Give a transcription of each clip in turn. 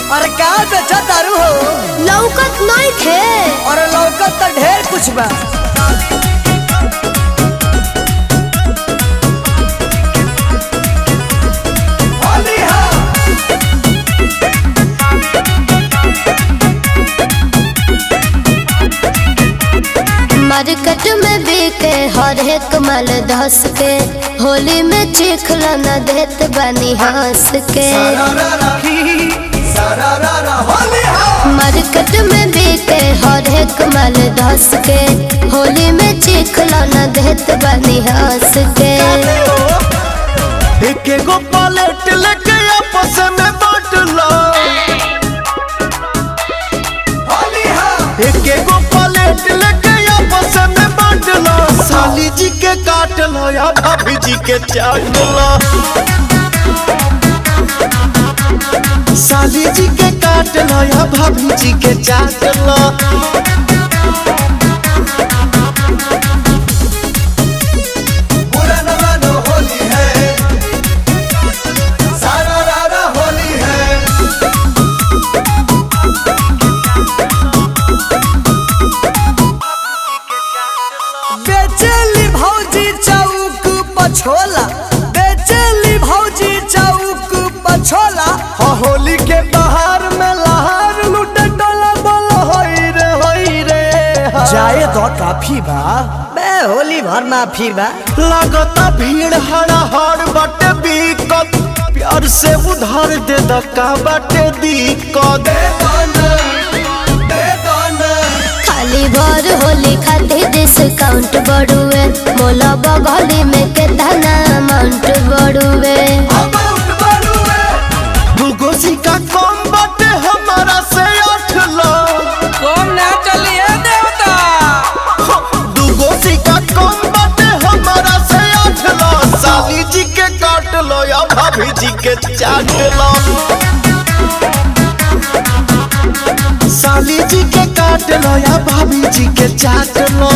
अरे का बेचा दारू हो लौकत नहीं थे। अरे लौकत तो ढेर कुछ बा। मार्केट में बिके हर एक माल धस के, होली में चिखला न देत बनी हंस के। मार्केट में बिके हर एक माल धस के, होली में चिखला न देत बनी हंस के। एक गो पलेट लेके आपस में बांट लो, एक गो पलेट लेके आपस में बांट लो। साली जी के काट लो या भाभी जी के चाट लो। साली जी के काट लो या भाभी जी के चाट लो। बेचली भौजी चौक पछोला, बेचली भौजी चौक पछोला। होली के बाहर में लहार लूटे डोला बोलो होई रे जाए तो काफी बा बे होली भर माफी बा। लगता भीड़ हड़ा हड़ बटे बीकत, प्यार से उधार दे दका बटे दिक्कत। खाली भर होली खातिर डिस्काउंट बढ़ुए, मोला बगली में कितना अमाउंट बढ़ुए। दुगो सिक्का कम बटे हमारा से 8 लाख कम ना चलिए देवता। दुगो सिक्का कम बटे हमारा से 8 लाख। साली जी के काट लो या भाभी जी के चाट लो। साली जी के काट लो या भाभी जी के चाट लो।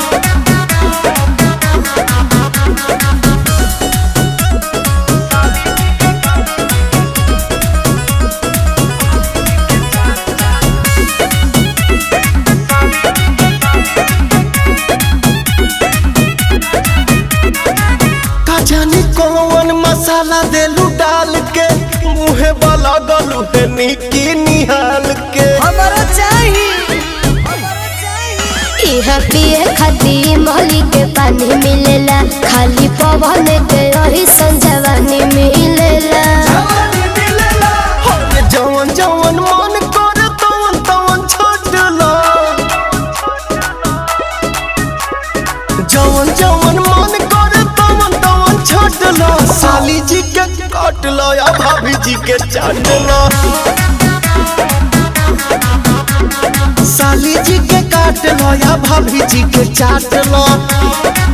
का जाने कौन मसाला देलू डाल के, मुहे वाला गलू है निकी निहाल के। हमारा चाहिए इहा पिए खातिर मोली के पानी मिलेला, खाली पवन के रही संजवानी मिलेला। जवन जवन मन करे तवन तवन छोड़ लो, जवन जवन मन करे तवन तवन छोड़ लो। साली जी के काट लो या भाभी जी के चाट लो। साली जी के काट लो या भाभी जी के चाट लो।